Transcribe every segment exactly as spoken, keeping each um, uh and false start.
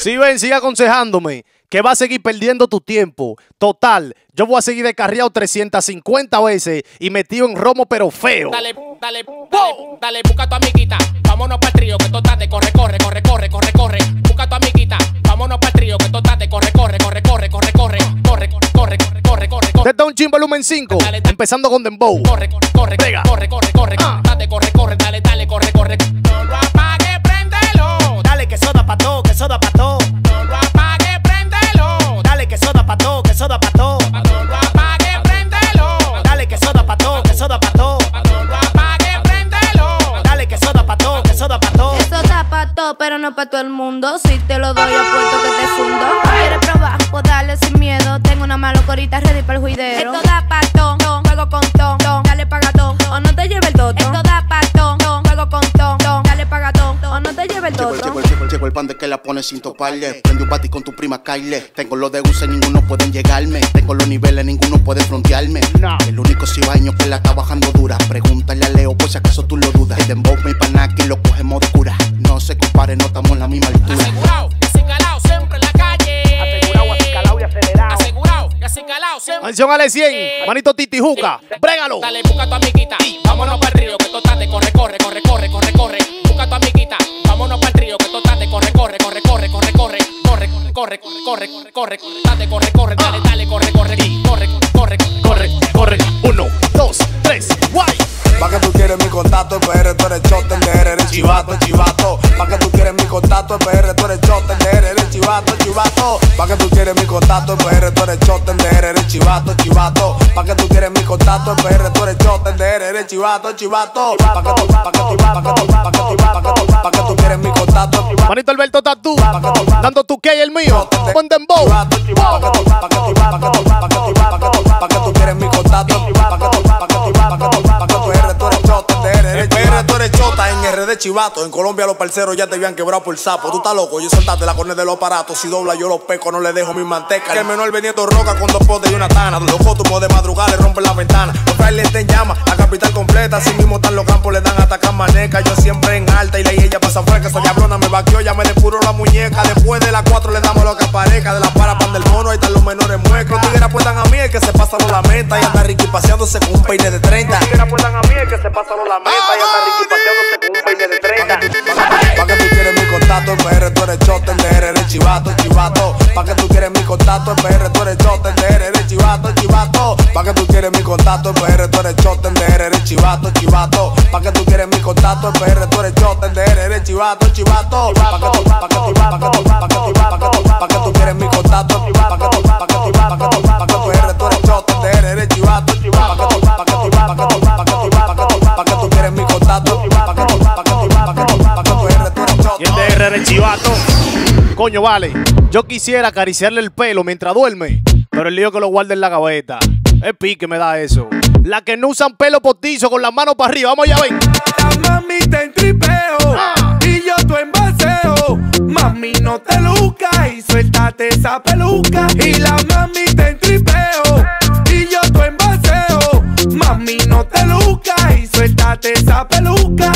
Si ven, sigue aconsejándome que va a seguir perdiendo tu tiempo. Total, yo voy a seguir descarriado trescientas cincuenta veces y metido en romo pero feo. Dale, dale, dale, dale, busca a tu amiguita. Vámonos pa'l trío, que total te corre, corre, corre, corre, corre, corre. Busca a tu amiguita. Vámonos pa'l trío, que total te corre, corre, corre, corre, corre, corre, corre, corre, corre, corre, corre. Desde un chin volumen cinco, Dale, dale. empezando con Dembow. Corre, corre, corre, Pega. corre, corre, corre, Ah. dale, corre, corre, dale, dale, corre, corre. No lo apague, préndelo. Dale que soda pa' todo, que soda pa' todo. No lo apague, préndelo. Dale que soda pa' todo, que soda pa' todo. No lo apague, préndelo. Dale que soda pa' todo, que soda pa' todo. No lo apague, préndelo. Dale que soda pa' todo, que soda pa' todo. Esto da pa' todo, pero no pa' todo el mundo. Si te lo doy, apuesto que te fundo. ¿Quieres probar? Pues dale sin miedo. Tengo una malocorita ready para el juidero. Esto da pa' ton, ton, juego con ton, ton. Dale paga ton, ton, o no te lleve el toto. Esto da pa' ton, ton, juego con ton, ton. Dale paga ton, ton, o no te lleve el Llegó, toto. llegó, llegó, llegó el pan de que la pone sin toparle. Prende un bati con tu prima Kyle. Tengo los de Use, ninguno pueden llegarme. Tengo los niveles, ninguno puede frontearme. No. El único cibaño que la está bajando dura. Pregúntale a Leo por si acaso tú lo dudas. El dembow mi panaki lo cogemos de cura. No se compare, no estamos en la misma altura. Asegurado, y acicalao siempre en la calle. Asegurado, acicalao y acelerado. Asegurado, y acicalao siempre. Mención Ale cien, manito Titi Juca. Brégalo. Dale, busca a tu amiguita. Vámonos pa'l río, que total te corre, corre, corre, corre, corre, corre. Busca a tu amiguita. Vámonos pa'l río, que total te corre, corre, corre, corre, corre, corre. Corre, corre, corre, corre, corre, corre. Dale, corre, corre, dale, dale, corre, corre, corre, corre, Corre, corre. Uno, dos, tres, guay. Pa' que tú quieres mi contacto, P R, tú eres chote, eres chivato, chivato. Pa' que tú quieres mi contacto, P R, tú eres chote, eres chivato, chivato. Pa' que tú quieres mi contacto, P R, tú eres chote, eres chivato, chivato. Pa' que tú quieres mi contacto, P R, tú eres chote, eres chivato, chivato. Pa' que tú, pa' que tú, pa' que tú, pa' que tú, pa' que tú, pa' que tú quieres mi contacto. Manito Alberto Tatú, dando tu que y el mío. Buen Dembow. Pa' que tú, pa' que tú, pa' que tú, pa' que tú, pa' que tú, pa' que tú, pa' que tú quieres mi contacto. Pa' que tú, pa' que tú, pa' que tú, pa' que tú eres, tú eres chota, eres P R, tú eres chota en R D Chivato. En Colombia los parceros ya te habían quebrado por sapo. Tú estás loco, yo soltaste la cornea de los aparatos. Si dobla yo los peco, no le dejo mi manteca. Que el menor vendiendo roca con dos potes y una tana. Los cótumos de madrugada le rompen la ventana. Los frailes están en llama, la capital completa. Así mismo están los campos, le dan hasta maneca. Yo siempre en alta y la y ella pasa fresca. Esa diablona me vaqueó, ya me depuró la muñeca. Después de las cuatro le damos lo que aparezca. De la para pan del mono, ahí están los menores muecos. Los tigres apuestan a mí, el que se pasa no la meta. Y anda Ricky paseándose con un peine de treinta. Los tigres apuestan a mí, el que se pasa no la meta. Y anda Ricky paseándose con un peine de treinta. Pa' que tú quieres mi contacto, P R, tú eres chote, eres chivato, chivato. Pa' que tú quieres mi contacto, P R, tú eres chote, eres chivato, chivato. Pa' que tú quieres mi contacto, P R, tú eres chote, eres chivato, chivato. Pa' que tú quieres mi contacto, P R, tú eres chote, eres chivato, chivato. Pa' que tú, pa' que tú, pa' que tú, pa' que tú, pa' que tú, pa' que tú quieres mi contacto, pa' que tú, pa' que tú, pa' que tú, pa' que tú eres, tú eres chote, eres chivato, chivato. Pa' que tú, pa' que tú, pa' que tú, pa' que tú, pa' que tú, pa' que tú quieres mi contacto, pa' que tú, pa' que tú, pa' que tú, pa' que tú eres, tú eres chote. Y el D R eres chivato. Coño, vale. Yo quisiera acariciarle el pelo mientras duerme, pero el lío que lo guarda en la gaveta. Es pique me da eso. La que no usan pelo postizo con las manos para arriba. Vamos allá, ven. La mami te en tripeo Ah. y yo tu en baseo. Mami, no te lucas y suéltate esa peluca. Y la mami te en tripeo y yo tu en baseo. Mami, no te lucas y suéltate esa peluca.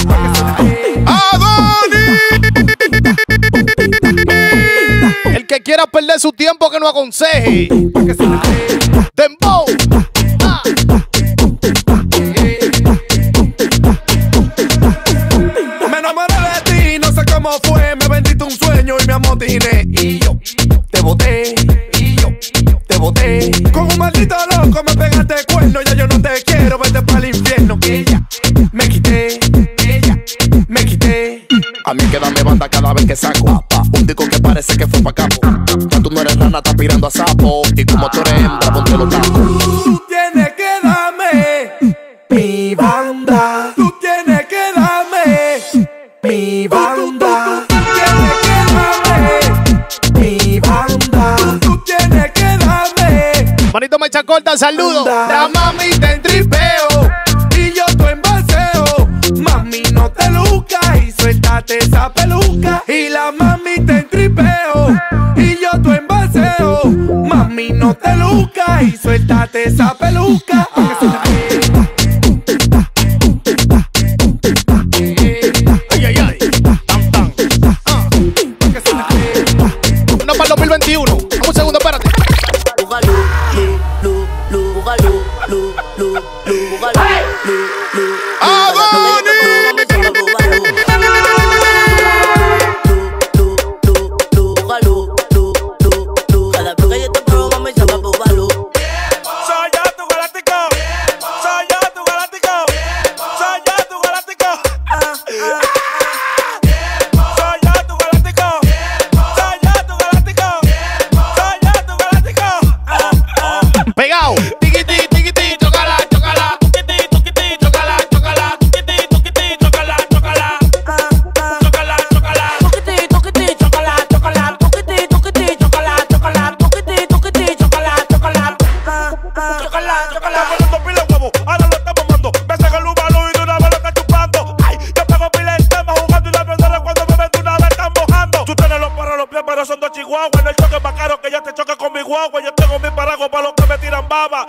El que quiera perder su tiempo que no aconseje. Dembow. Ah. Me enamoré de ti, no sé cómo fue. Me vendiste un sueño y me amotiné. Y yo te boté, y yo te boté. Con un maldito loco me pegaste cuerno. Ya yo no te quiero, vete para el infierno. Ella me quité, ella me quité. A mí quédame banda cada vez que saco un disco que parece que fue pa' capo. Ya tú no eres rana, estás pirando a sapo. Y como tú eres hembra, ponte los tacos. Tú tienes que darme mi banda. Tú tienes que darme mi banda. Tú tienes que darme mi banda. Tú tienes que darme. Manito Mecha Corta, saludo. La mami te en tripeo y yo tu en baseo. Mami, no te lucas y suéltate esa peluca. Y la mami te en tripeo y yo tu en baseo. Mami, no te lucas y suéltate esa peluca. Ay, ay, ay. Tan, tan. Ah.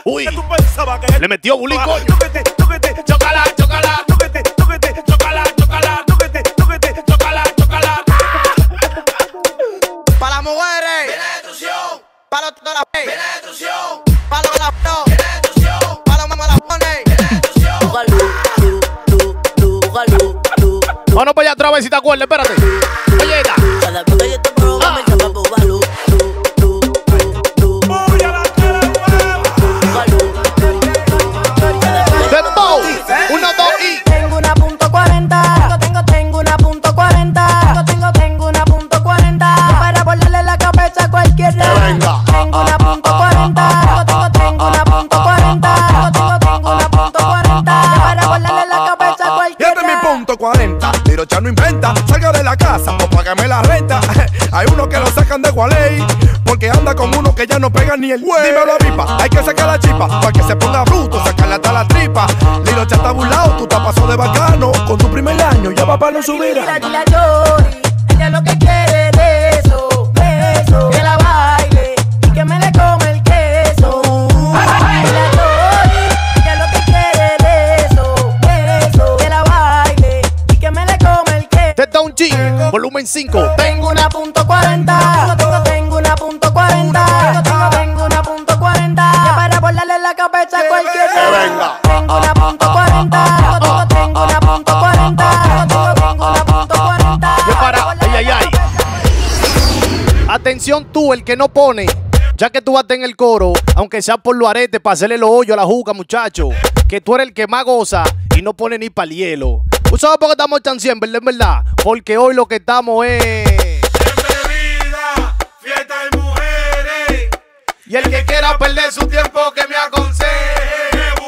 Uy. que tú pensabas que Le metió bullying, coño. Tóquete, tóquete, chócala, chócala, tóquete, tóquete, chócala, chócala, tóquete, tóquete, chócala, chócala. Para las mujeres, viene destrucción. Para los todas las viene destrucción. Para los laptops, viene destrucción. Para los mamalapones, viene destrucción. Vamos para allá otra vez si te acuerdas, espérate. Oye, esta. Dembow. Uno, dos y. Tengo una punto cuarenta. Tengo, tengo una punto cuarenta. Tengo, tengo una punto cuarenta. Para volarle la cabeza a cualquiera. Venga. Tengo una punto cuarenta. Tengo, tengo una punto cuarenta. Tengo, tengo una punto cuarenta. Para volarle la cabeza a Y cualquiera. este es mi punto cuarenta. Tiro ya no inventa. Salga de la casa o págame la renta. Hay uno que lo sacan de Gualey porque anda con uno que ya no pega ni el güey. Dímelo a pipa, hay que sacar la chipa para que se ponga bruto, sacarle hasta la tripa. Lilo ya está burlado, tú te has pasado de bacano. Con tu primer año ya va para no subir. Dile, dile a Yori, ella lo que quiere es de eso, de eso. Que la baile y que me le come el queso. Dile a Yori, ella lo que quiere es de eso, de eso. Que la baile y que me le come el queso. Te da un G, volumen cinco. Tengo una punto cuarenta. Tengo, tengo una punto cuarenta. Tengo, tengo una punto cuarenta. Ya para volarle la cabeza a cualquiera. Venga. Tengo una punto cuarenta. Tengo, tengo una punto cuarenta. Tengo, tengo una punto cuarenta. Ya para. Ay, ay, ay. Atención tú, el que no pone. Ya que tú vas en el coro, aunque sea por los aretes, para hacerle los hoyos a la juca, muchacho. Que tú eres el que más goza y no pone ni para el hielo. ¿Tú sabes por qué estamos chancien, verdad, en verdad? Porque hoy lo que estamos es... Bebida, fiesta y mujeres. Y el que quiera perder su tiempo que me aconseje.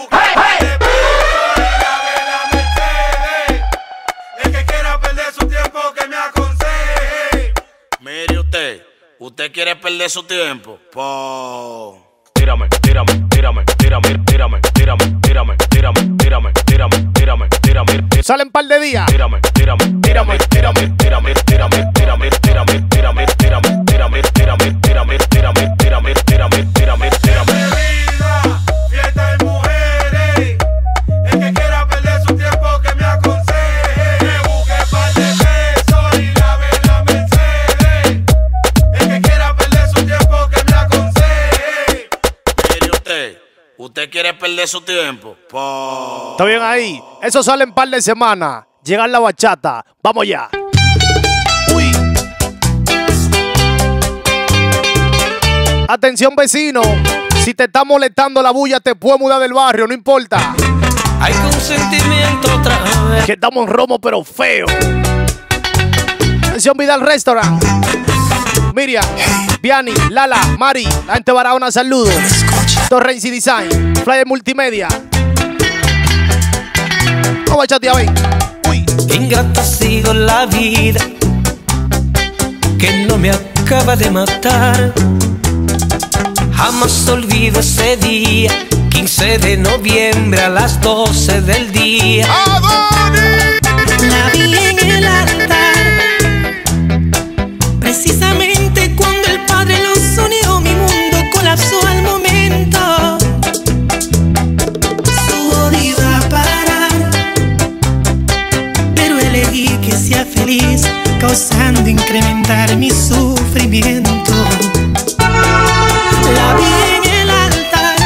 El que quiera perder su tiempo que me aconseje. Mire usted, usted quiere perder su tiempo. Po. Tírame, tírame, tírame, tírame, tírame, tírame, tírame, tírame, tírame, tírame, tírame, tírame. Salen par de días. Tírame, tírame, tírame, tírame, tírame, tírame, tírame, tírame, tírame, tírame, tírame, tírame, tírame, tírame, tírame, tírame, tírame, tírame. Bebida, fiesta y mujeres. El que quiera perder su tiempo que me aconseje. Que busque par de pesos y lave la Mercedes. El que quiera perder su tiempo que me aconseje. Mire usted, usted quiere perder su tiempo. Po. ¿Está bien ahí? Eso sale en par de semanas. Llegar la bachata. Vamos ya. Uy. Atención, vecino. Si te está molestando la bulla, te puedes mudar del barrio, no importa. Hay consentimiento otra vez. Que estamos en romo, pero feo. Atención, Vidal Restaurant. Miriam, Viani, Lala, Mari, la gente Barahona, saludos. Torrency Design, Flyer Multimedia. Vamos a chatear, ven. Uy. Qué ingrata ha sido la vida, que no me acaba de matar. Jamás olvido ese día, quince de noviembre a las doce del día. La vi en el altar, precisamente cuando el Padre los unió, mi mundo colapsó al momento. Su odio iba a parar, pero elegí que sea feliz, causando incrementar mi sufrimiento. La vi en el altar,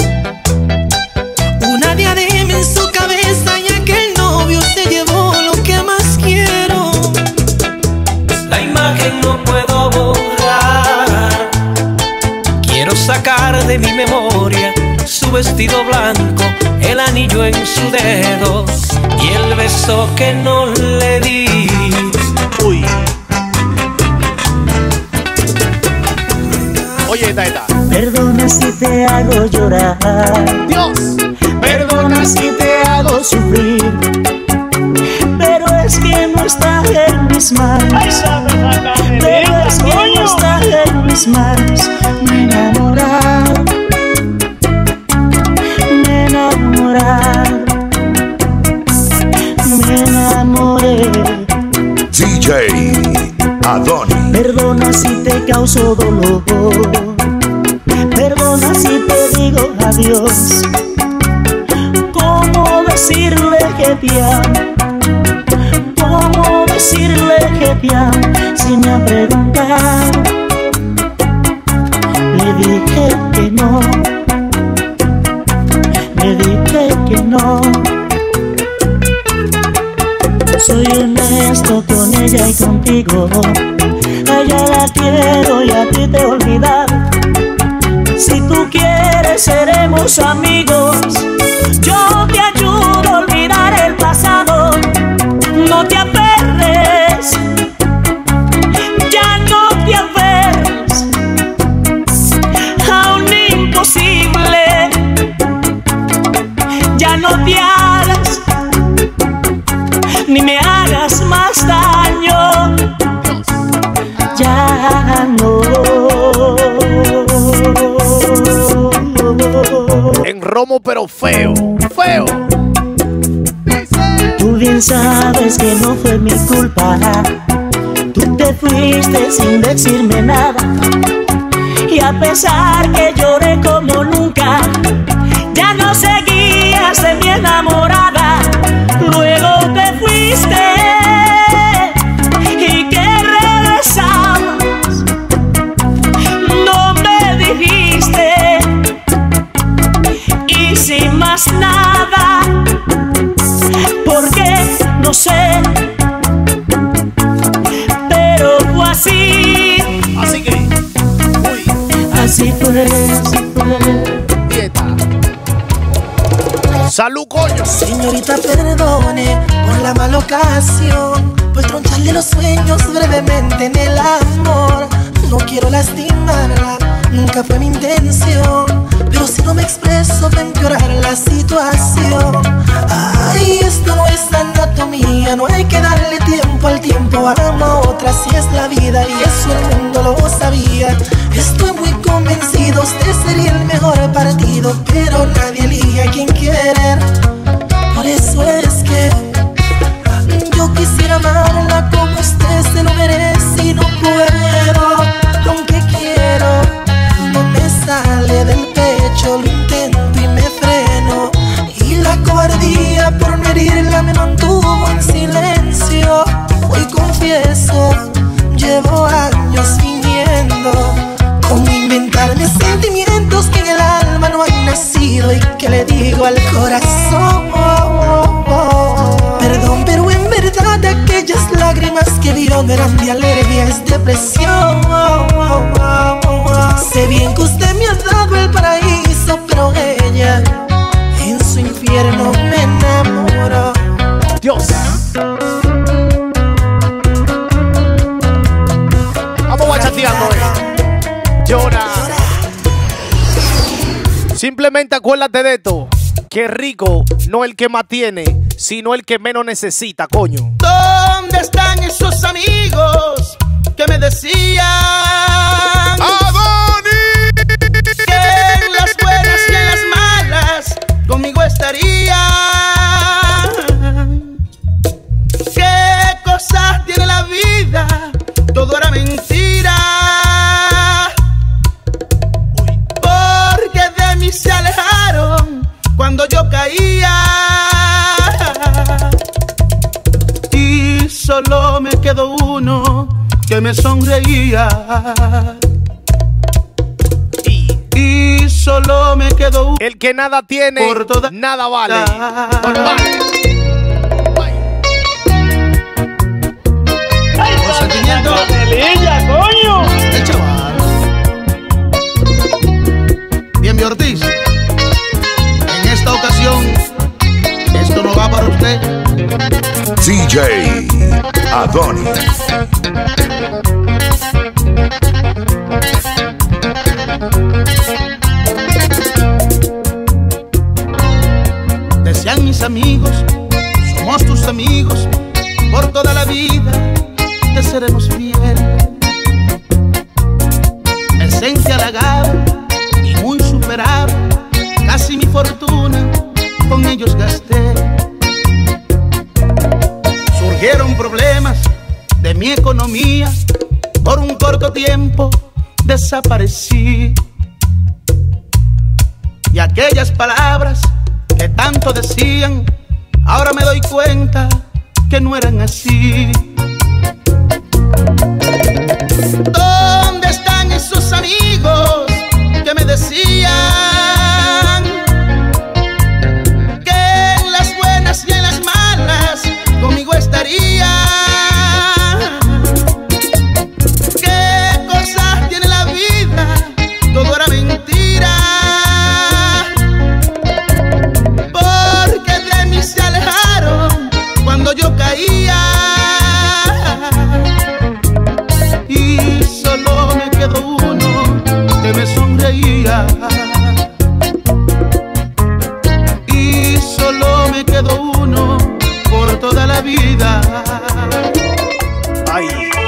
una diadema en su cabeza, y aquel novio se llevó lo que más quiero. La imagen no puedo borrar, quiero sacar de mi memoria su vestido blanco, el anillo en su dedo y el beso que no le di. Uy. Oye, esta, esta. Perdona si te hago llorar, Dios. perdona si te hago sufrir, pero es que no está en mis manos, pero es que no está en mis manos. Me enamorar, me enamorar, me enamoré. D J Adonis. Perdona si te causo dolor, perdona si te digo adiós. labios. ¿Cómo decirle que te amo? ¿Cómo decirle que te amo? Si me ha preguntado, le dije que no, le dije que no. Soy honesto con ella y contigo. A ella la quiero y a ti te he olvidado. Si tú quieres seremos amigos. Yo te ayudo a olvidar el pasado. No te aferres, ya no te aferres a un imposible. Ya no te hagas, ni me hagas más daño. Ya no. En romo pero feo, feo. Tú bien sabes que no fue mi culpa. Tú te fuiste sin decirme nada. Y a pesar que lloré como nunca, ya no seguías de mi enamorada. Luego te fuiste y que regresabas. No me dijiste y sin más nada. Porque no sé, pero fue así. Así que, uy. Así fue, así fue. Dieta. Salud, coño. Señorita, perdone por la mala ocasión, por troncharle los sueños brevemente en el amor. No quiero lastimarla, nunca fue mi intención, pero si no me expreso va a empeorar la situación. Ay, esto no es anatomía, no hay que darle tiempo al tiempo. Amo a otra, si es la vida y eso el mundo lo sabía. Estoy muy convencido, usted sería el mejor partido, pero nadie elige a quien querer. Por eso es que yo quisiera amarla como usted se lo merece y no puedo, aunque quiero. No me sale del pecho, lo intento y me freno, y la cobardía por no herirla me mantuvo en silencio. Hoy confieso, llevo años fingiendo, cómo inventarme sentimientos que en el alma no han nacido y que le digo al corazón. Perdón, pero en verdad aquellas lágrimas que vio no eran de alergia, es depresión. Sé bien que usted me ha dado el paraíso, pero ella en su infierno me enamoró. Dios. Vamos guachateando, eh. Llora. Simplemente acuérdate de esto. Que rico no el que más tiene, sino el que menos necesita, coño. ¿Dónde están esos amigos que me decían ¡Adoni! que en las buenas y en las malas conmigo estarían? ¿Qué cosas tiene la vida? Todo era mentira. Porque de mí se alejaron cuando yo caía, y solo me quedó uno que me sonreía, y solo me quedó uno. El que nada tiene, por toda nada vale. Normal. Consentimiento. coño! El chaval. Bien, mi Ortiz. En esta ocasión, esto no va para usted. D J Adoni. Decían mis amigos, somos tus amigos, por toda la vida te seremos fieles. Me sentí halagado y muy superado, casi mi fortuna con ellos gasté. Surgieron problemas de mi economía, por un corto tiempo desaparecí. y aquellas palabras que tanto decían, ahora me doy cuenta que no eran así. ¿Dónde están esos amigos que me decían que en las buenas y en las malas conmigo estarían? ¿Qué cosas tiene la vida? Todo era mentira, porque de mí se alejaron cuando yo caía. Y solo me quedó uno que me sonreía. Y solo me quedó uno por toda la vida. Ay.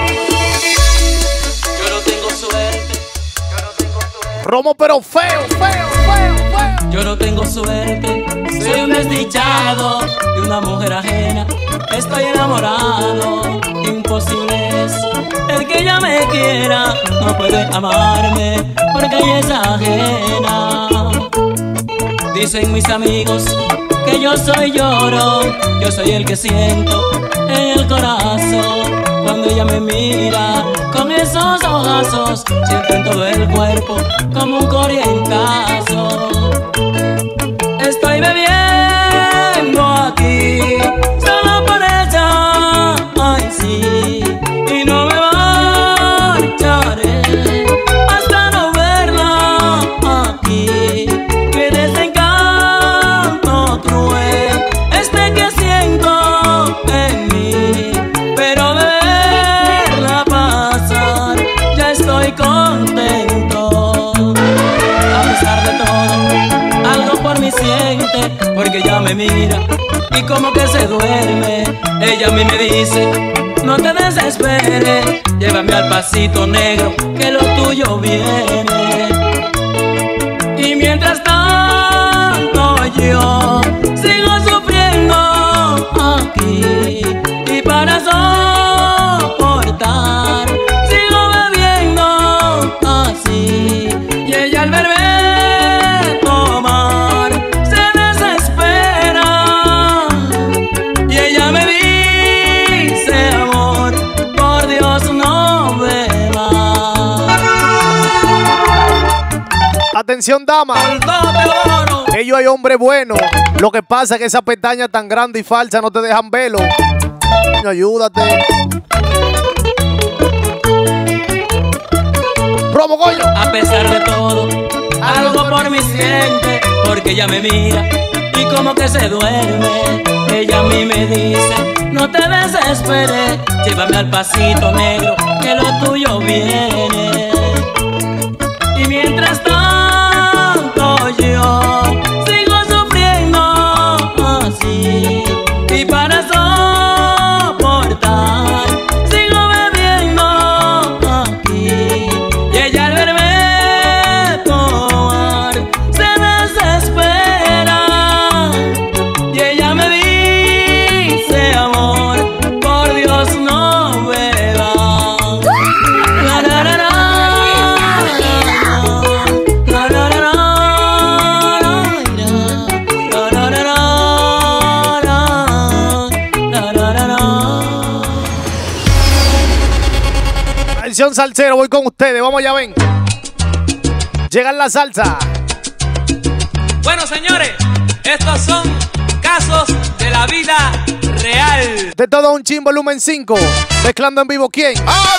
Yo no tengo suerte. Romo pero feo, feo, feo, feo. Yo no tengo suerte. Soy un desdichado de una mujer ajena. Estoy enamorado. Imposible es el que ella me quiera. No puede amarme porque ella es ajena. Dicen mis amigos que yo soy lloro. Yo soy el que siento en el corazón. Cuando ella me mira con esos ojazos, siento en todo el cuerpo como un corrientazo. Estoy bebiendo aquí solo por ella, ay sí, y no me marcharé hasta no verla aquí. Qué desencanto cruel este que siento en mí, pero de verla pasar ya estoy contento. A pesar de todo, algo por mí siente, porque ella me mira y como que se duerme. Ella a mí me dice, no te desesperes, llévame al pasito negro, que lo tuyo viene. Y mientras tanto yo sigo sufriendo aquí, y para soportar sigo bebiendo así. Y ella al verme tomar se desespera, y ella me dice, amor, por Dios no bebas. Atención, dama. Ellos hay hombre bueno. Lo que pasa es que esa pestaña tan grande y falsa no te dejan verlo. Ayúdate. Romo, coño. A pesar de todo, algo por mi siente, porque ella me mira y como que se duerme. Ella a mí me dice, no te desesperes, llévame al pasito negro, que lo tuyo viene. Y mientras tanto yo sigo sufriendo así, y para soportar sigo bebiendo aquí. Y ella al verme tomar se desespera, y ella me dice, amor, por Dios no bebas. La, la, la, la. Atención, salsero, voy con ustedes, vamos allá, ven. Llega en la salsa. Bueno, señores, estos son casos de la vida real. De todo un chin, volumen cinco. Mezclando en vivo, ¿quién?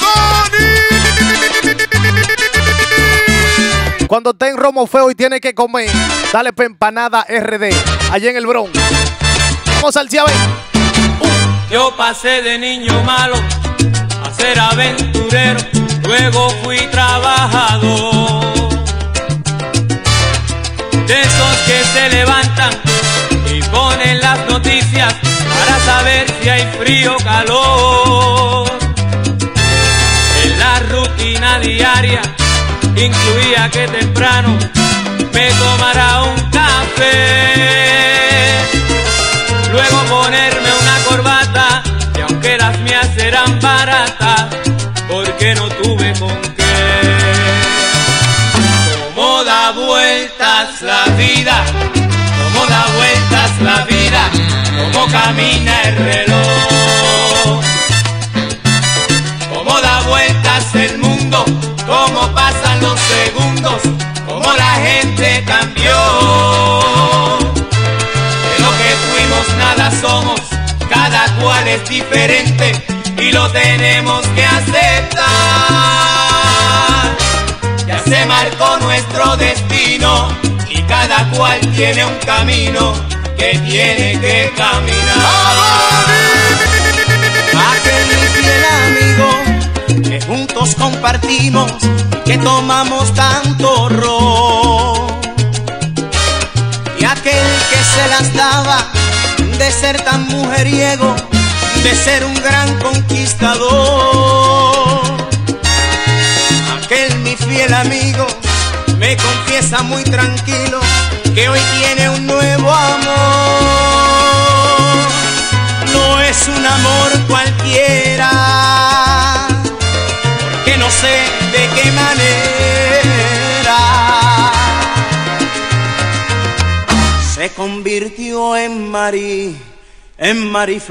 Cuando esté en Romo Feo y tiene que comer, dale pa' empanada R D, allá en el Bronx. Vamos, salsa, ven. Yo pasé de niño malo a ser aventurero, luego fui trabajador. De esos que se levantan y ponen las noticias para saber si hay frío o calor. En la rutina diaria incluía que temprano me tomara un café, luego ponerme una corbata, y aunque las mías eran baratas, porque no tuve con qué. Cómo da vueltas la vida. vida, cómo da vueltas la vida, cómo camina el reloj, cómo da vueltas el mundo, cómo pasan los segundos, cómo la gente cambió. De lo que fuimos nada somos, cada cual es diferente y lo tenemos que aceptar. Ya se marcó nuestro destino y cada cual tiene un camino que tiene que caminar. Aquel fiel amigo que juntos compartimos y que tomamos tanto ron, y aquel que se las daba de ser tan mujeriego, de ser un gran conquistador. Aquel mi fiel amigo me confiesa muy tranquilo que hoy tiene un nuevo amor. No es un amor cualquiera, porque no sé de qué manera se convirtió en Mari, en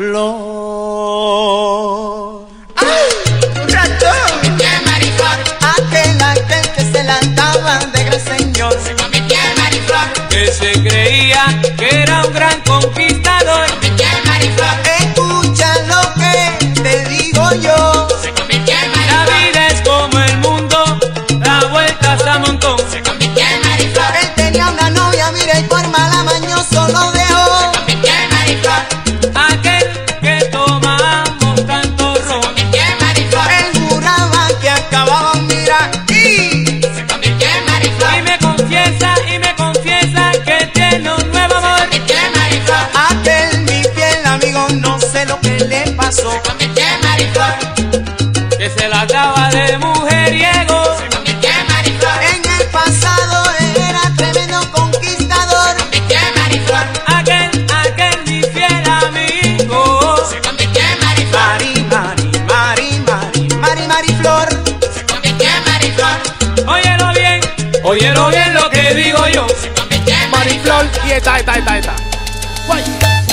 Mariflor. ¡Ay! ¡Un ratón! ¿Qué Mariflor? Aquel, aquel que se la daba de gran señor. Se convirtió en Mariflor. Que se creía que era un gran conquistador. Se convirtió en Mariflor. Escucha lo que te digo yo. Se convirtió en Mariflor. La vida es como el mundo, da vueltas a montón. Se convirtió en Mariflor. Él tenía una novia, mira, y por mala mañoso lo dejó. Se convirtió en Mariflor. Aquel que tomamos tanto ron. Se convirtió en Mariflor. Él juraba que acababan, mira, y se convirtió en Mariflor. Y me confiesa, y me confiesa que tiene un nuevo amor. Se convirtió en Mariflor. aquel mi fiel amigo no sé lo que le pasó. Se convirtió en Mariflor. Que se la daba de mujeriego. Se convirtió en Mariflor. En el pasado era tremendo conquistador. Se convirtió en Mariflor. Aquel, aquel mi fiel amigo. Se convirtió en Mariflor. Mari, Mari, Mari, Mari, Mari, Mariflor. Se convirtió en Mariflor. Óyelo bien, óyelo bien lo que digo yo. Se convirtió en Mariflor y esta, esta, esta, esta. Guay.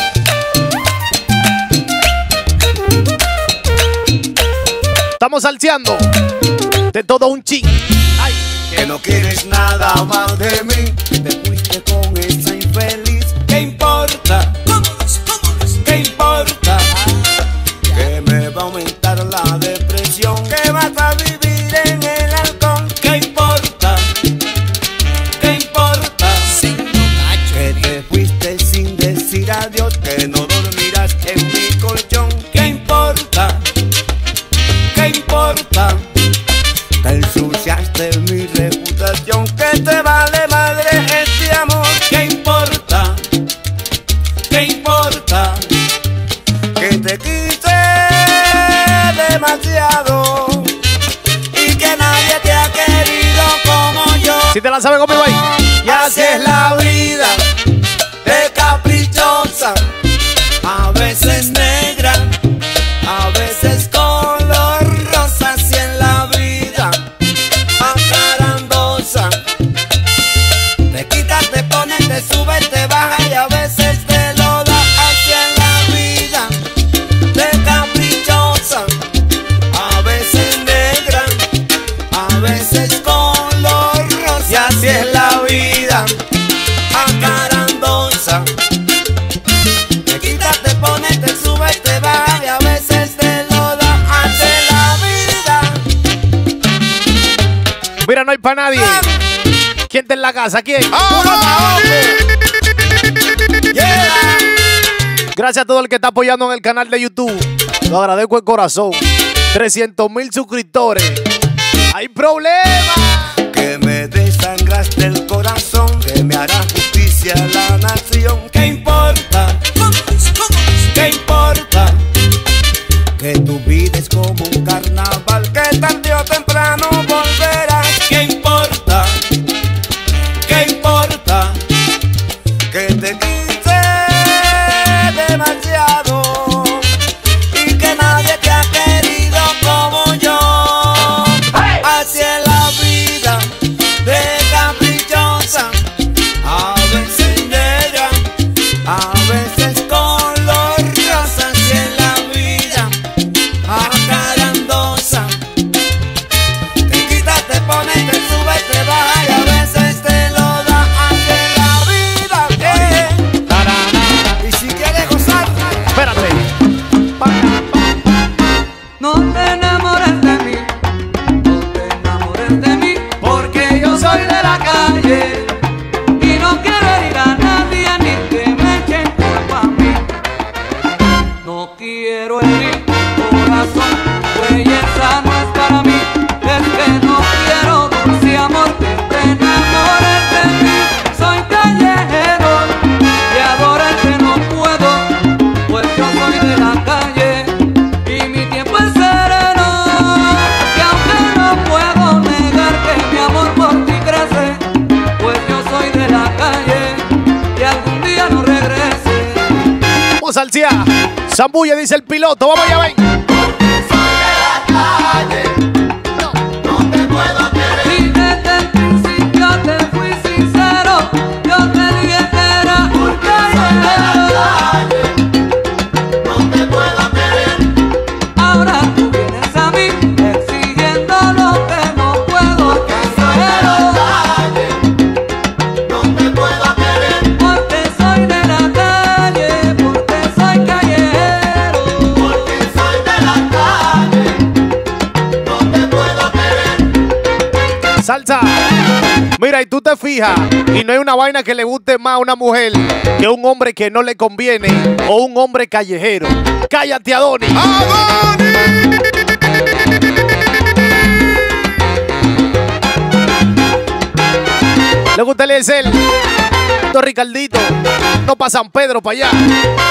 Estamos salseando de todo un chin. Ay. Que no quieres nada más de mí, que te fuiste con esa infeliz. ¿Qué importa? ¿Qué importa? Que me va a aumentar la depresión, que vas a vivir en el halcón. ¿Qué importa? ¿Qué importa? Que te fuiste sin decir adiós, que no dormirás en mi colchón. ¿Qué importa? ¿Qué importa? Que ensuciaste mi reputación, que te vale madre este amor. ¿Qué importa? ¿Qué importa? Que te quise demasiado y que nadie te ha querido como yo. Si te la sabes conmigo ahí. Y así es la vida, de caprichosa, a veces negra, a veces color rosa. Así en la vida, acarandosa, te quitas, te pones, te subes, te bajas y a veces te lo da. Así en la vida, de caprichosa, a veces negra, a veces color rosa. Y así es la vida, acarandosa, te quitas, te pones, te subes, te bajas y a veces te lo da. Así es la vida. Mira, no hay para nadie. ¿Quién está en la casa? ¿Quién? Yeah. Gracias a todo el que está apoyando en el canal de YouTube. Lo agradezco de corazón. trescientos mil suscriptores. ¡Hay problema! Que me desangraste el corazón, que me hará justicia la nación. ¿Qué importa? ¿Qué importa? Que tu vida es como un carnaval, que tarde o temprano volverás. ¿Qué importa? ¿Qué importa? Que te quise demasiado y que nadie te ha querido como yo. Así es la vida, de caprichosa, a razón. Belleza no es para mí, es que no quiero dulce amor que te enamores de mí. Soy callejero y adorarte no puedo, pues yo soy de la calle y mi tiempo es sereno. Y aunque no puedo negar que mi amor por ti crece, pues yo soy de la calle y algún día no regrese. Vamos al C I A. Zambulla, dice el piloto. Vamos allá, ven. Si desde el principio te fui sincero, yo te dije que era un callejero. No te puedo querer. Ahora tú vienes a mí exigiendo lo que no puedo hacer. No te puedo querer. Porque soy de la calle, porque soy callejero. Porque soy de la calle. No te puedo querer. Salsa. Mira, y tú te fijas, y no hay una vaina que le guste más a una mujer que un hombre que no le conviene o un hombre callejero. Cállate, Adonis. Le gusta el Eliezer. Esto es Ricardito. No pa' San Pedro, para allá.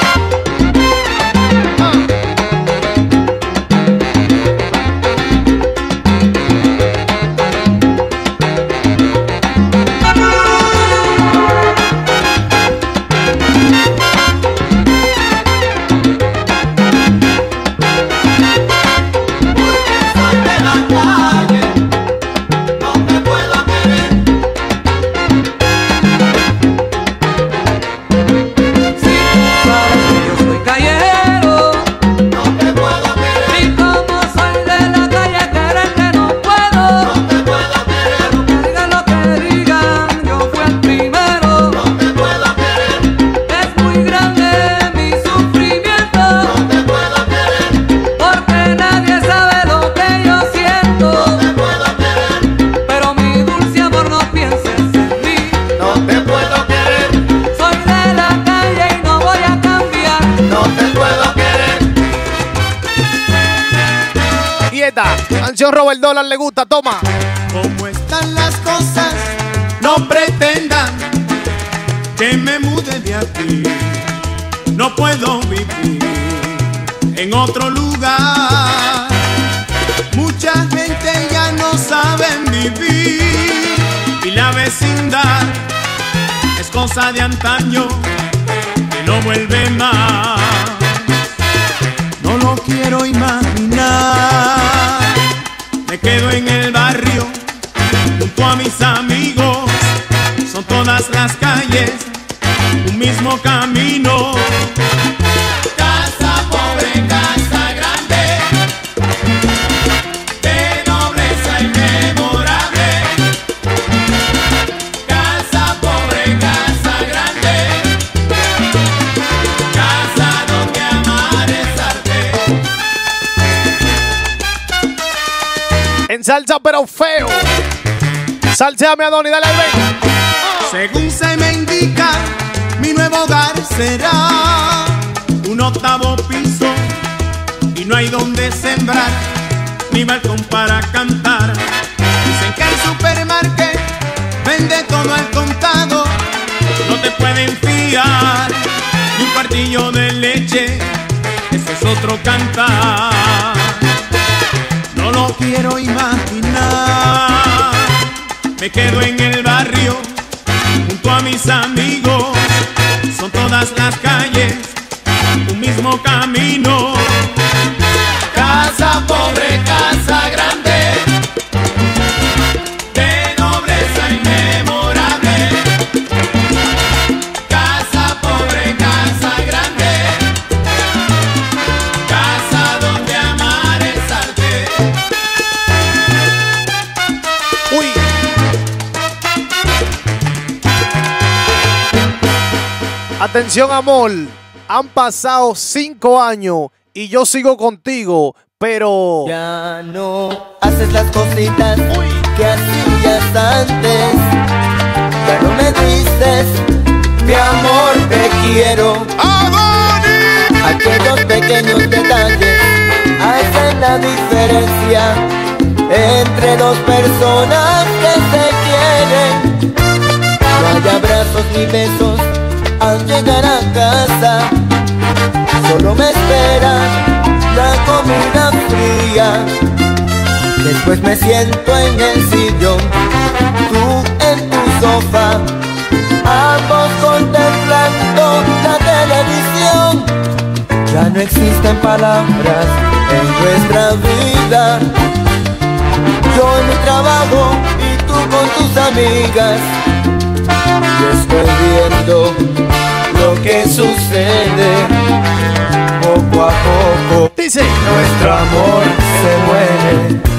Canción Robert Dólar le gusta, toma. ¿Cómo están las cosas? No pretendan que me mude de aquí. No puedo vivir en otro lugar. Mucha gente ya no sabe vivir y la vecindad es cosa de antaño que no vuelve más. No lo quiero imaginar. Me quedo en el barrio junto a mis amigos. Son todas las calles un mismo camino. Casa pobre, casa grande, de nobleza inmemorable. Casa pobre, casa grande, casa donde amar es arte. En salsa pero feo. Salseame, Adonis, dale al rey. Según se me indica, mi nuevo hogar será un octavo piso y no hay donde sembrar ni balcón para cantar. Dicen que el supermarket vende todo al contado, no te pueden fiar ni un cuartillo de leche, ese es otro cantar. No lo quiero imaginar. Me quedo en el barrio junto a mis amigos. Son todas las calles un mismo camino. Casa pobre, casa grande, de nobleza inmemorable. Casa pobre, casa grande, casa donde amar es arte. Uy. Atención, amor. Han pasado cinco años y yo sigo contigo, pero ya no haces las cositas Uy. que hacías antes. Ya no me dices, mi amor, te quiero. ¡Adonis! Aquellos pequeños detalles, a esa la diferencia entre dos personas que se quieren. No hay abrazos ni besos al llegar a casa, solo me espera la comida fría. Después me siento en el sillón, tú en tu sofá, ambos contemplando la televisión. Ya no existen palabras en nuestra vida, yo en mi trabajo y tú con tus amigas. Y estoy viendo lo que sucede poco a poco. Dice: nuestro amor se muere.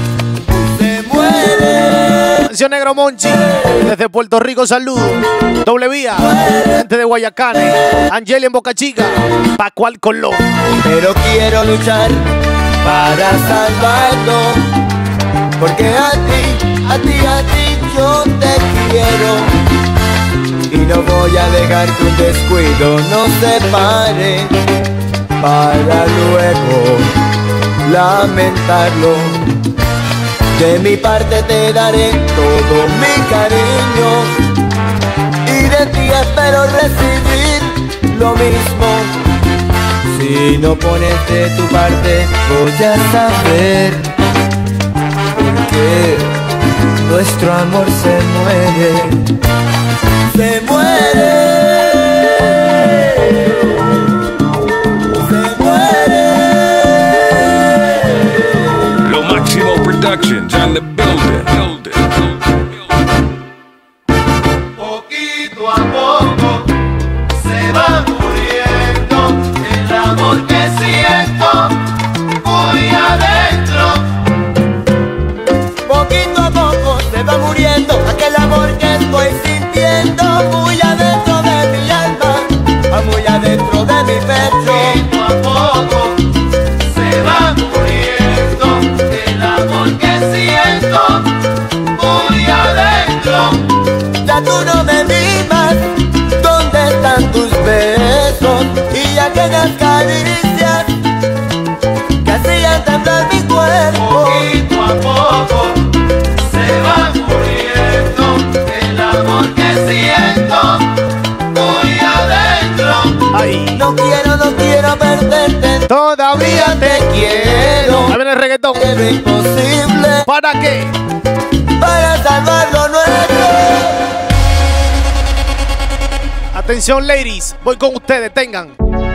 Canción Negro Monchi, desde Puerto Rico, saludo. Doble vía, gente de Guayacane, Angeli en Boca Chica, Pascual Colón. Pero quiero luchar para salvarlo, porque a ti, a ti, a ti yo te quiero. Y no voy a dejar que un descuido nos separe, para luego lamentarlo. De mi parte te daré todo mi cariño, y de ti espero recibir lo mismo. Si no pones de tu parte, voy a saber por qué nuestro amor se muere. Se muere. Productions on the building, building, Poquito a poco se va muriendo el amor que siento muy adentro. Poquito a poco se va muriendo aquel amor que estoy sintiendo muy adentro de mi alma, muy adentro de mi pecho. Poquito a poco se va muriendo el amor que siento muy adentro. Ya tú no me mimas, ¿dónde están tus besos y aquellas caricias que hacían temblar mi cuerpo? Poquito a poco se va muriendo el amor que siento muy adentro. Ay. No quiero, no quiero perderte, todavía te quiero. Ahí viene el reggaetón. Es imposible. ¿Para qué? Para salvar lo nuestro. Atención, ladies, voy con ustedes, tengan.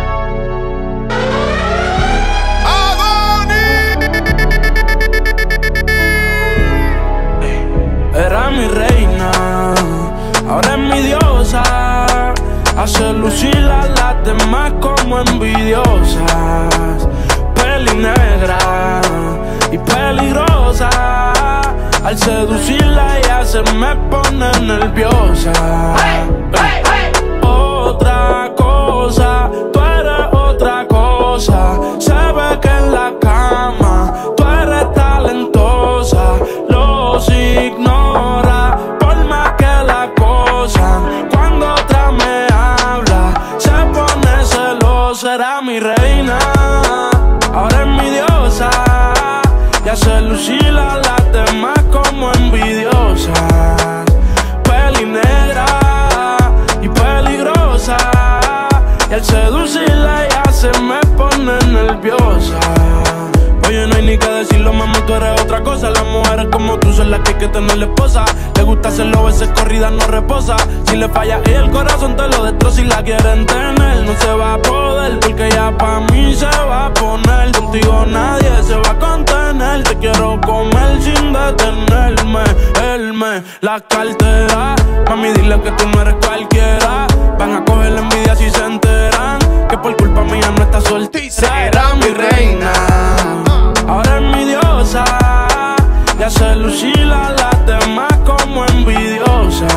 Era mi reina, ahora es mi diosa. Hace lucir a las demás como envidiosas. Peli negra y peligrosa. Al seducirla ella se me pone nerviosa. Hey, hey, hey. Otra cosa, tú eres otra cosa. Se ve que en la cama tú eres talentosa. Los ignora por más que la acosan. Cuando otra me habla se pone celosa. Era mi reina, ahora es mi diosa. Y hace lucir a las demás como envidiosas. Peli negra y peligrosa. Y al seducirla ella se me pone nerviosa. Oye, no hay ni que decirlo, mami, tú eres otra cosa. Las mujeres como tú son las que hay que tener esposa. Le gusta hacerlo, veces corrida no reposa. Si le falla y el corazón te lo destroza. Si la quieren tener, no se va a poder, porque ya pa' mí se va a poner. Contigo nadie se va a contener. Te quiero comer sin detenerme. Él me la cartera. Mami, dile que tú no eres cualquiera. Van a coger la envidia si se enteran que por culpa mía no está soltera. Era mi reina, ahora es mi diosa. Y hace lucir a las demás como envidiosas.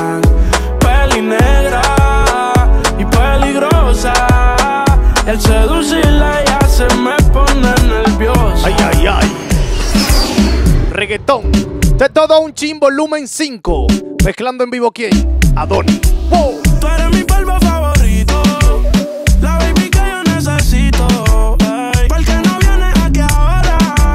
Peli negra y peligrosa. Y al seducirla ella se me pone nerviosa. Ay, ay, ay. Reggaetón de todo un chin, volumen cinco. Mezclando en vivo, ¿quién? Adoni. Wow. Tú eres mi polvo favorito, la baby que yo necesito. Ey. ¿Por qué no vienes aquí ahora?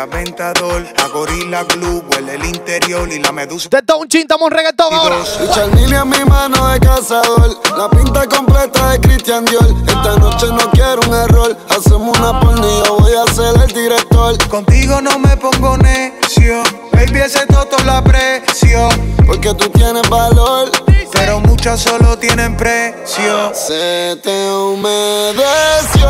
Aventador, a Gorilla Glue, huele el interior y la medusa. De todo un chin, estamos en reggaetón ahora. Charmini en mi mano de cazador, la pinta completa de Christian Dior. Esta noche no quiero un error, hacemos una porni, yo voy a ser el director. Contigo no me pongo necio, baby ese toto la aprecio. Porque tú tienes valor, pero muchas solo tienen precio. Se te humedeció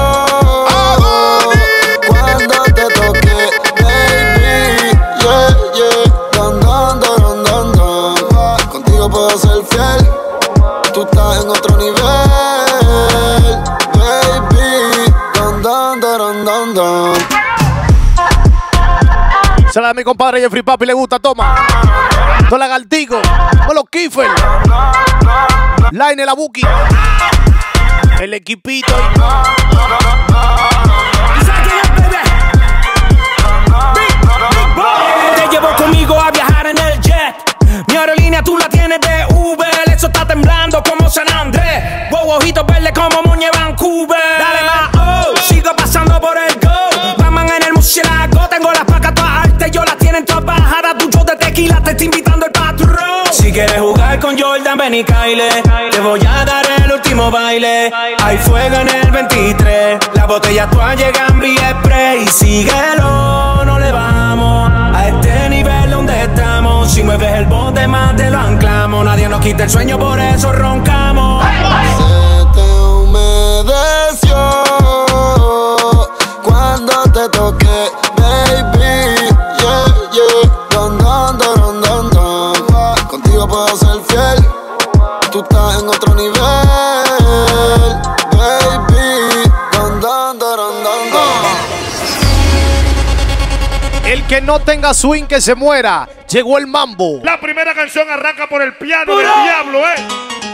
cuando te toqué, baby, yeah, yeah. Don, don, don, don, don. Contigo puedo ser fiel, tú estás en otro nivel, baby. Don, don, don, don, don. Se la da a mi compadre Jeffrey Papi, le gusta, toma. Don Lagartico, con los Kiefer, Line, la Buki, el equipito. Te llevo conmigo a viajar en el jet. Mi aerolínea tú la tienes de Uber. Eso está temblando como San Andrés. Wow, ojitos verdes como Muñe Vancouver. Dale más, oh, sigo pasando por el go. Batman en el murciélago. Tengo las pacas todas altas, yo las tienen todas bajadas. Tuyo de tequila, te está invitando el patrón. Si quieres jugar con Jordan, ven y caile. Te voy a dar el último baile. Hay fuego en el veintitrés. Las botellas todas llegan vía spray. Síguelo, no le vamos a este nivel donde estamos. Si mueves el bote más te lo anclamos. Nadie nos quita el sueño, por eso roncamos. Se te humedeció cuando te toqué, baby, yeah, yeah. Don, don, don, don, don. Contigo puedo ser fiel, tú estás en otro nivel, baby. Don, don, don, don, don. El que no tenga swing que se muera. Llegó el mambo. La primera canción arranca por el piano del diablo, ¿eh?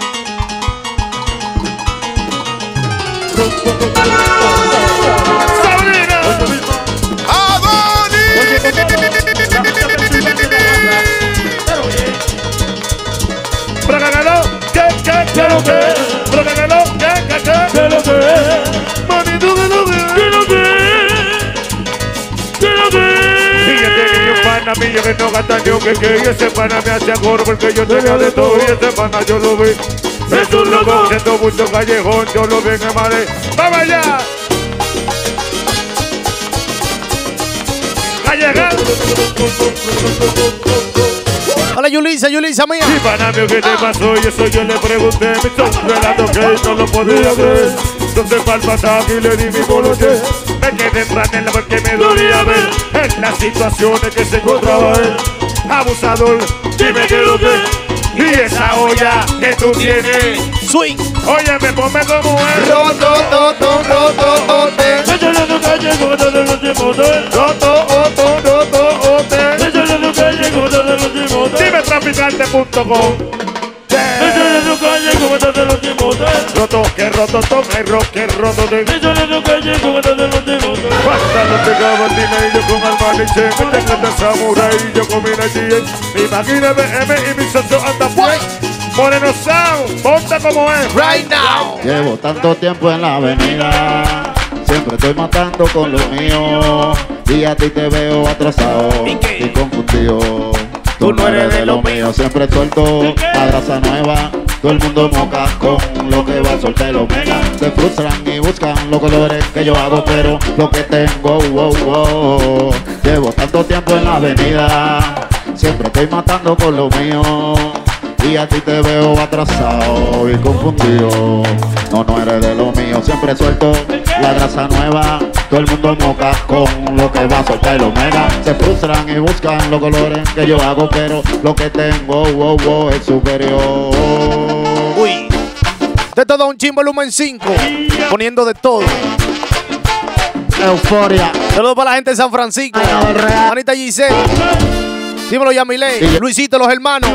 ¡Sabrina! ¡Braganelo! ¿Qué, qué, qué lo que es? ¡Braganelo! ¿Qué, qué, qué? ¿Qué lo que es? ¡Mami, tú me lo que es! ¿Qué lo que es? ¿Qué lo que es? Fíjate que un pana mío que no gasta ni un que que y ese pana me hacía coro porque yo tenía de todo y ese pana yo lo vi. Es un loco, siento mucho callejón, yo lo vi en el madre. ¡Vamos allá! ¡A llegar! Hola Yulisa, Yulisa mía. Y pana mío, ¿qué te pasó? Y eso yo le pregunté. Me estoy relando que no lo podía creer. Entonces para el pasaje y le di mi coloche. Me quedé en franela porque me dolía ver en las situaciones que se encontraba él. Abusador, dime qué lo que. Y esa olla que tú tienes. Swing. Oye, me ponme como es. Roto, roto, roto, ote. Échale tu calle con todos los timotes. Roto, roto, roto, ote. Échale tu calle con todos los timotes. Dime traficante punto com. Échale tu calle con todos los timotes. Roto, que roto, toma y rock, que roto de. Échale tu calle con todos los timotes. Basta no te gabardina y yo con alma y che. Me tengo de samurai y yo con mi G. Mi máquina B M y mi socio anda pues. Moreno Sound, ponte como es. Right now. Llevo tanto tiempo en la avenida, siempre estoy matando con lo mío. Y a ti te veo atrasado y confundido. Tú no eres de lo mío, siempre suelto la grasa nueva. Todo el mundo moca con lo que va a soltar los mega. Se frustran y buscan los colores que yo hago, pero lo que tengo, wow, wow. Llevo tanto tiempo en la avenida, siempre estoy matando con lo mío. Y a ti te veo atrasado y confundido. No, no eres de lo mío, siempre suelto la grasa nueva. Todo el mundo moca con lo que va a soltar los mega. Se frustran y buscan los colores que yo hago, pero lo que tengo, wow, wow, es superior. Uy, de todo un chin volumen cinco, poniendo de todo. Euforia. Saludos para la gente de San Francisco. Manita Giselle. Dímelo Yamile. Luisito, los hermanos.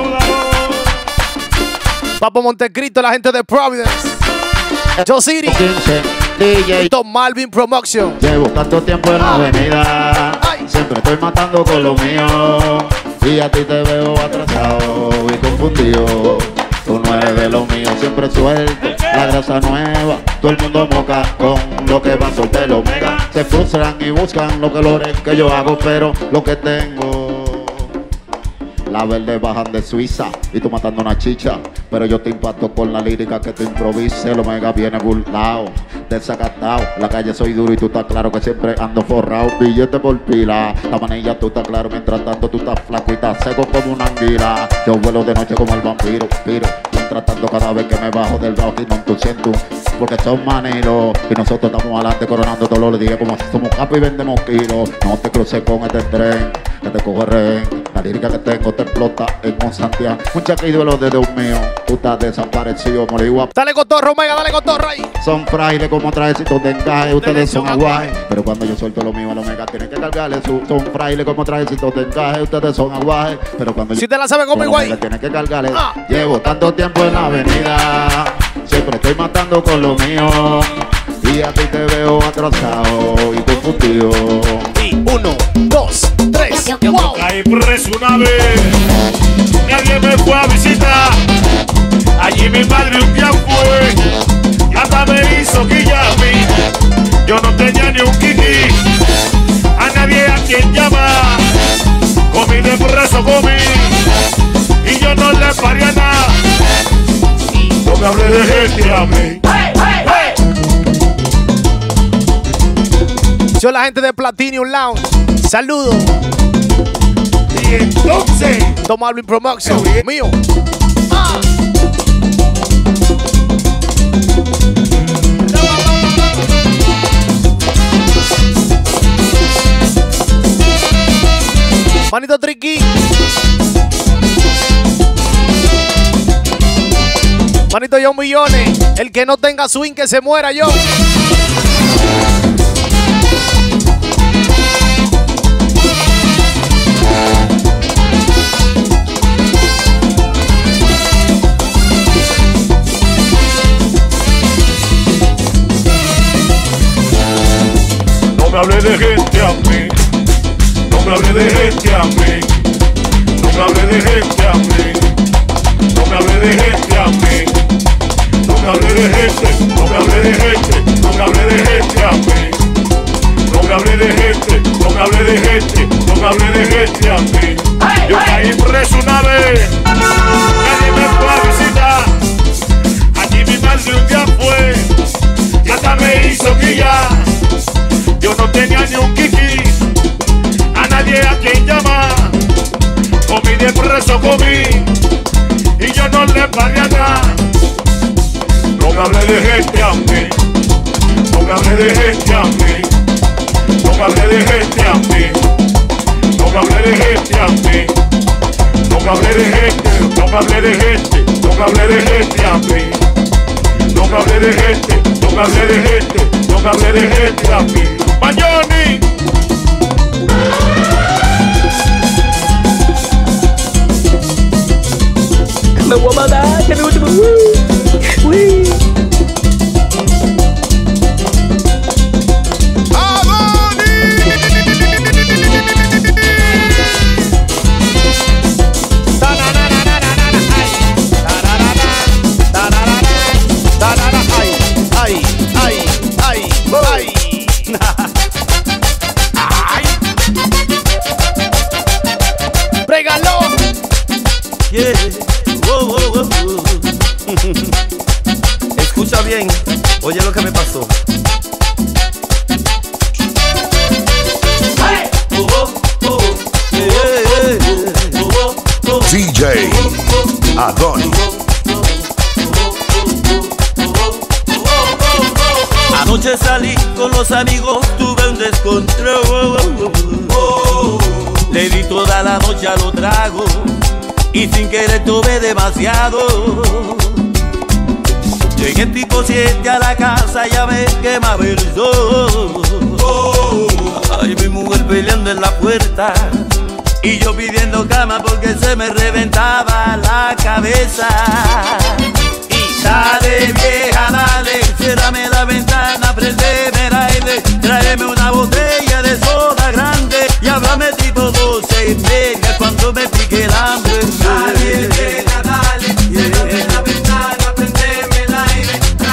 Papo Montecristo, la gente de Providence. Joe City. D J Tom Malvin Promotion. Llevo tanto tiempo en la avenida, siempre estoy matando con lo mío. Y a ti te veo atrasado y confundido. Tú no eres de lo mío, siempre suelto la grasa nueva. Todo el mundo moca con lo que va a soltar el omega. Se frustran y buscan los colores que yo hago, pero lo que tengo. La verde bajan de Suiza y tú matando una chicha. Pero yo te impacto con la lírica que te improvise. El omega viene burlao, desacatado. La calle soy duro y tú estás claro que siempre ando forrado. Billete por pila, la manilla tú estás claro. Mientras tanto tú estás flaco y estás seco como una anguila. Yo vuelo de noche como el vampiro, piro. Mientras tanto cada vez que me bajo del bajo y no tú siento. Porque son manilos y nosotros estamos adelante coronando todos los días como si somos capos y vendemos kilos. No te cruces con este tren que te coge rehén. La lírica que tengo te explota en un Santiago. Un chaquíduelo de Dios mío, tú estás desaparecido, morigua. Dale cotorro, Omega, dale cotorro ahí. Son frailes como trajecitos de encaje, ustedes son aguaje. Pero cuando yo suelto lo mío al Omega tienen que cargarle su. Son frailes como trajecitos de encaje, ustedes son aguaje. Pero cuando si yo, te la sabes conmigo ahí, tienen que cargarle. Ah. Llevo tanto tiempo en la avenida, siempre estoy matando con lo mío. Y a ti te veo atrasado y confundido. Y uno, dos, tres, wow. Caí preso una vez, nadie me fue a visitar. Allí mi madre un día fue, y hasta me hizo guillarme. Yo no tenía ni un kiki, a nadie a quien llamar. Comí de preso, comí, y yo no le paré a nada. No me hablé de gente a mí. Hey, hey, hey. Son la gente de Platinum Lounge. Saludos. Y entonces, Tom Alvin Promotion, mío. Ah. Manito Triqui. Manito John Millones. El que no tenga swing que se muera, yo. no me hable de gente a mí. No me hable de gente a mí. No me hable de gente a mí. No me hable de gente a mí. No me hable de gente. No me hable de gente. No me hable de gente a mí. No me hable de gente. No me hable de gente. No me hable de gente a mí. Yo caí preso una vez. Nadie me fue a visitar. Allí mi madre un día fue. Y hasta me hizo guillar. Yo no tenía ni un kiki, a nadie a quien llamar. Comí de preso, comí, y yo no le pagué a nada. No me hable de gente a mí, no me hable de gente a mí. No me hable de gente a mí, no me hable de gente a mí. No me hable de gente, no me hable de gente, no me hable de gente a mí. No me hable de gente, no me hable de gente, no me hable de gente a mí. Mayoni. Me voy a matar, que me último. Uy. Ay, ay, ay, ay. ¡Regalo! Yeah. Wow, wow, wow, wow. Escucha bien, oye lo que me pasó. Hey. Oh, oh, oh. Yeah, yeah. Oh, oh, oh. D J Adoni. Anoche salí con los amigos, tuve un descontrol. Le di toda la noche a los tragos y sin querer tuve demasiado. Llegué tipo siete a la casa, ya me quemaba el sol. Ay, mi mujer peleando en la puerta y yo pidiendo cama porque se me reventaba la cabeza. Y dale vieja, dale, ciérrame la ventana, prendeme el aire, tráeme una botella de soda grande y háblame tipo doce y media cuando me pique el hambre. Dale vieja, dale, ciérrame la ventana, prendeme el aire,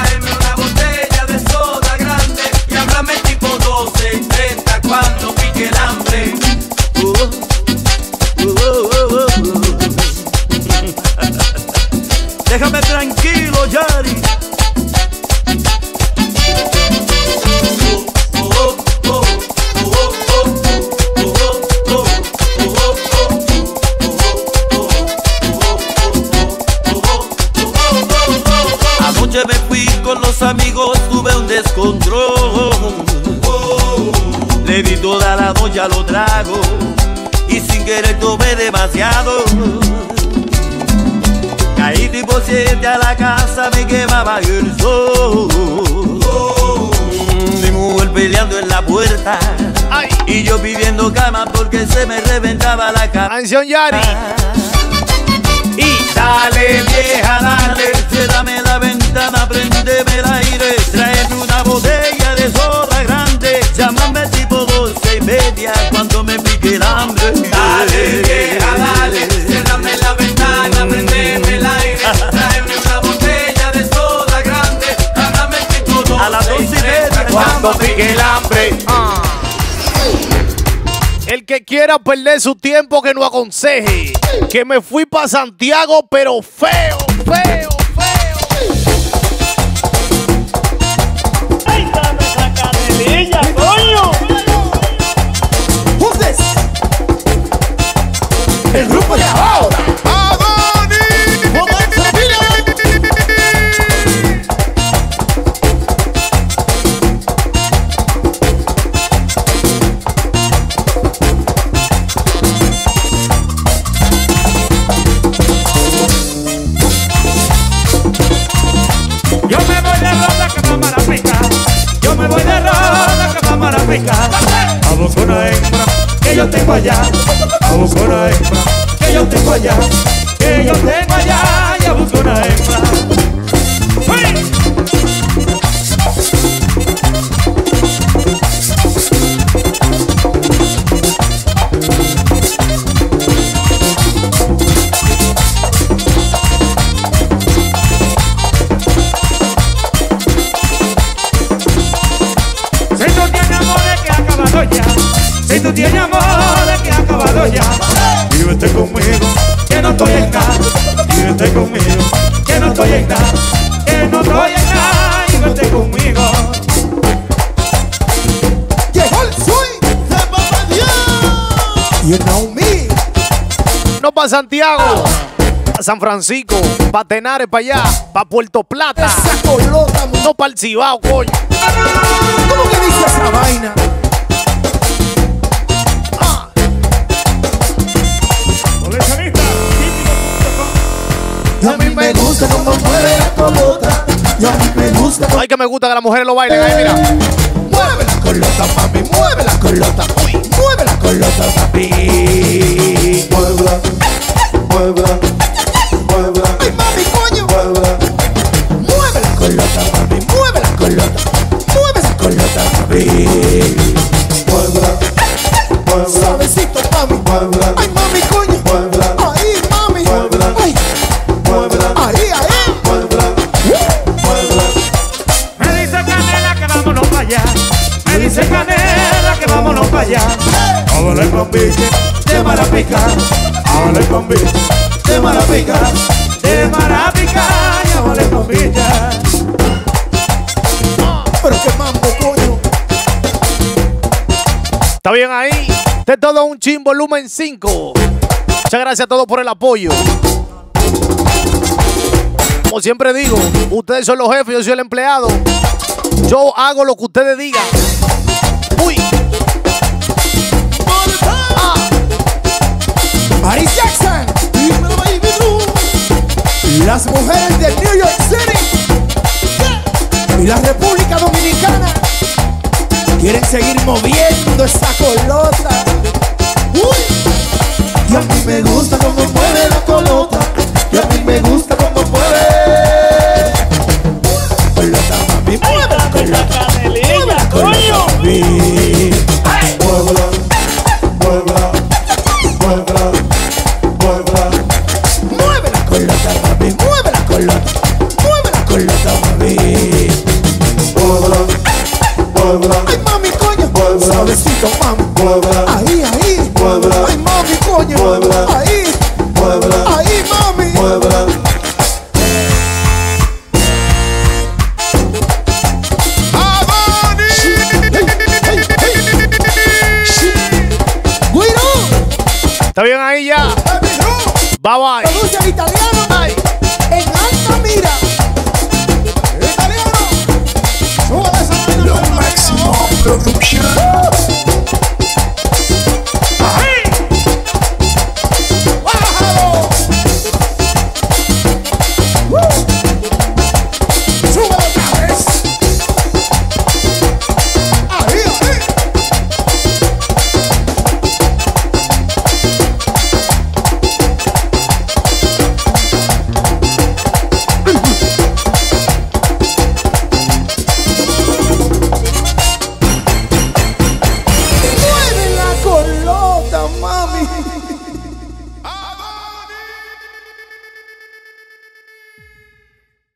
querer tomé demasiado. Caí tipo siete a la casa, me quemaba el sol. Mi mujer peleando en la puerta. Ay. Y yo pidiendo cama porque se me reventaba la cama. Canción Yari. Y dale vieja, dale, ciérrame la ventana, prendeme el aire, tráeme una botella de soda grande, llámame tipo doce y media cuando me pique el hambre. Dale vieja, dale, ciérrame la ventana, prendeme el aire, tráeme una botella de soda grande, llámame tipo doce a las doce y media cuando pique el hambre. Ah. El que quiera perder su tiempo que no aconseje. Que me fui para Santiago, pero feo, feo, feo. ¡Ay, dame esa canelilla, coño! Who's this? El grupo de ahora. A buscar una hembra que yo tengo allá, a buscar una hembra que yo tengo allá, que yo tengo allá, y a buscar una hembra. ¡Hey! Si tú tienes amor que ha acabado ya, vívete conmigo, que no estoy en nada. Vívete conmigo, que no estoy en nada. Que no estoy en nada, vívete conmigo. Llegó el swing de Papá Dios. You know me. No para Santiago, para San Francisco, para Tenares, para allá, para Puerto Plata. Esa colota, no para el Cibao, coño. ¿Cómo que dice esa vaina? Y a mí me gusta como mueve la colota. Y a mí me gusta como... Ay, que me gusta que las mujeres lo bailen. Ahí, mira. Mueve la colota, mami, mueve la colota. Uy, mueve la colota, papi. Muévela, muévela, muévela. Ay, mami, coño. Muévela. Mueve la colota, mami, mueve la colota. Mueve esa colota, papi. Muévela, muévela. Suavecito, mami. Muévela. Ay, mami, coño. Muévela. Ahí, mami. Muévela. Ay. Ahí, ahí. Me dice Canela que vámonos para allá. Me dice Canela que vámonos para allá. Háblale con biche de Marapica. Háblale con biche de Marapica. De Marapica y háblale con biche. Pero qué mambo, coño. Está bien ahí. De todo un chin volumen cinco. Muchas gracias a todos por el apoyo. Como siempre digo, ustedes son los jefes, yo soy el empleado. Yo hago lo que ustedes digan. Uy. Ah. Paris Jackson. Dímelo, baby, tú. Las mujeres de New York City y la República Dominicana quieren seguir moviendo esa colota. Uy. Y a mí me gusta cómo mueve la colota. Y a mí me gusta cómo mueve. Colota, mami, mueve la colota. Mueve la colota, mami. Muévela, muévela, muévela, muévela. Mueve la colota, mami, mueve la colota. Mueve la colota, mami. Muévela, muévela. Ay, mami, coño. Muévela. Suavecito, mami. Muévela. Ahí, ahí. Muévela. Ay, mami, coño. Muévela. Ahí. Muévela. Ahí, mami. Muévela. Está bien ahí ya. Bye bye. Produce el italiano. Ay. En alta mira. El italiano. Sube esa vaina. Lo máximo producción.